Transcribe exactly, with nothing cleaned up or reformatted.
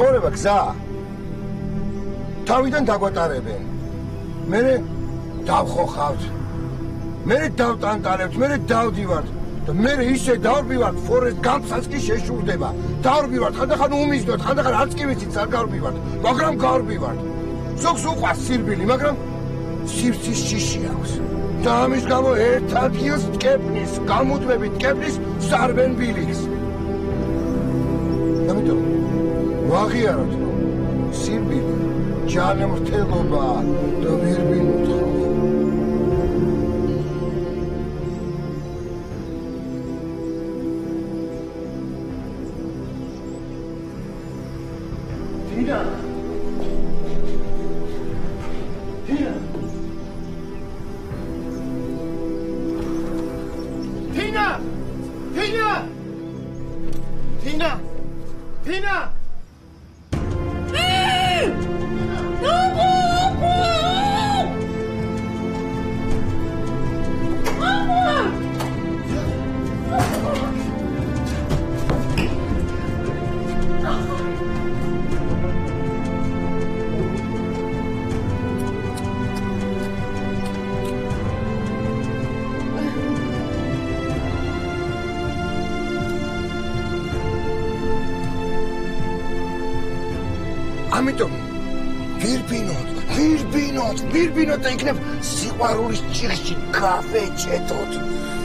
ცხოვრება გზა. თავიდან დაგვატარებენ. მერე დავხოხავთ. მერე დავტანტარებთ, მერე დავდივართ. და მერე ისე დავრბივართ, ფორესტ გამსაც კი შეშურდება. დავრბივართ, ხანდახან უმიზნოთ, ხანდახან არც კი ვიცით სად გავრბივართ, მაგრამ გავრბივართ. ზოგს უყვარს სირბილი, მაგრამ სივრცის ჯიში აქვს. და ამის გამო ერთ ადგილს ტკეპნის, გამუდმებით ტკეპნის სარბენ ბილიქს. ამიტომ ვაღიაროთ, რომ სირბილი ჯანმრთელობაა და ვერ ვინუთხავ. Tina! Tina! Tina! Tina! Tina! Tina! ამიტომ ვირბინოთ, ვირბინოთ, ვირბინოთ და იქნებ სიყვარულის ჭიხში კაფე ჭეთოთ.